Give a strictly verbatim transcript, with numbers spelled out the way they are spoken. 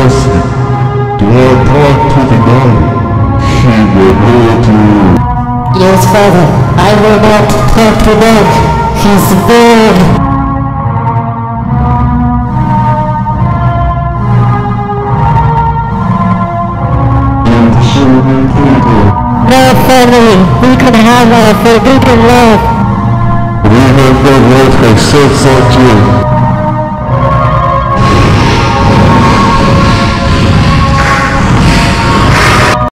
ask you, do I talk to the man? He will hurt you. Yes, Father, I will not talk to them. He's bad. No, family, we can have a forbidden love. Remember what I said, Sanjay.